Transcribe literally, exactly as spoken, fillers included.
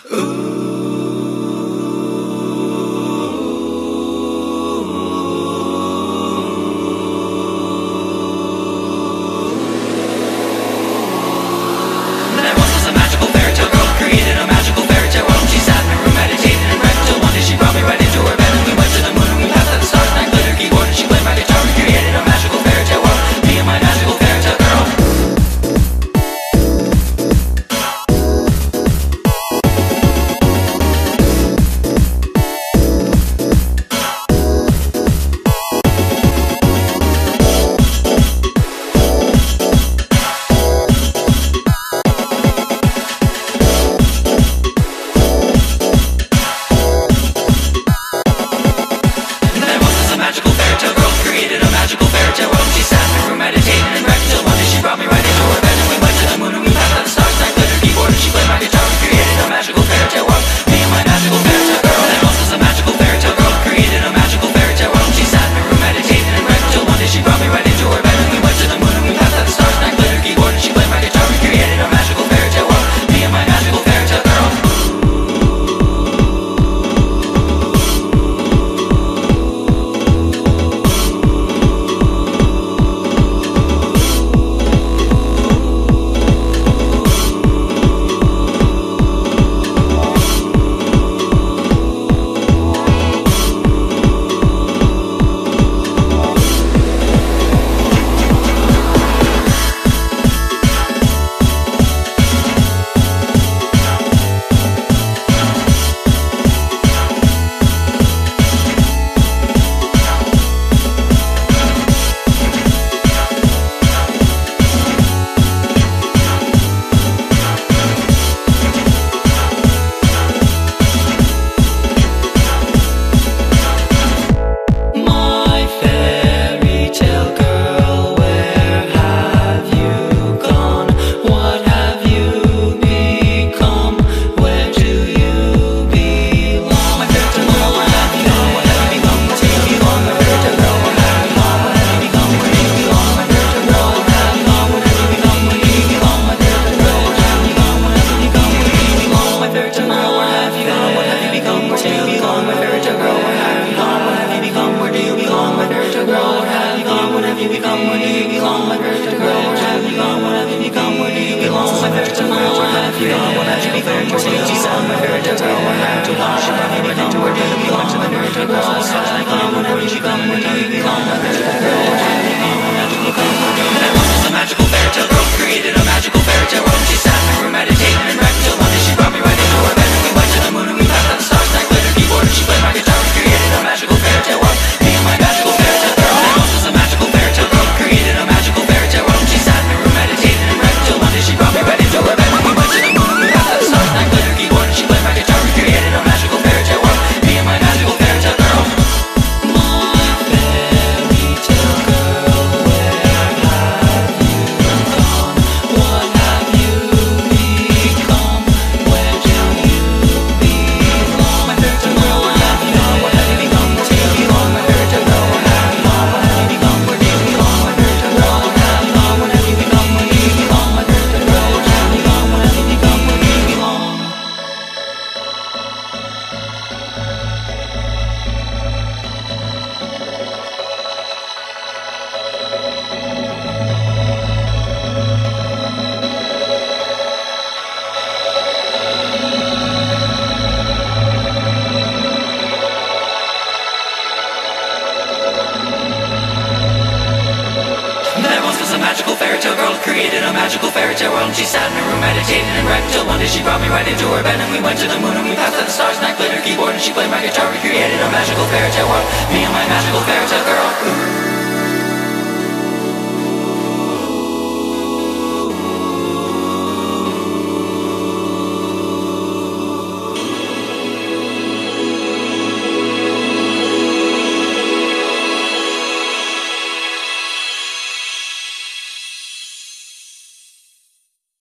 created a magical fairy tale world, and she sat in her room meditating and writing till one day she brought me right into her bed, and we went to the moon and we passed out the stars, and I played her keyboard and she played my guitar. We created a magical fairy tale world, me and my magical fairy tale girl. Ooh.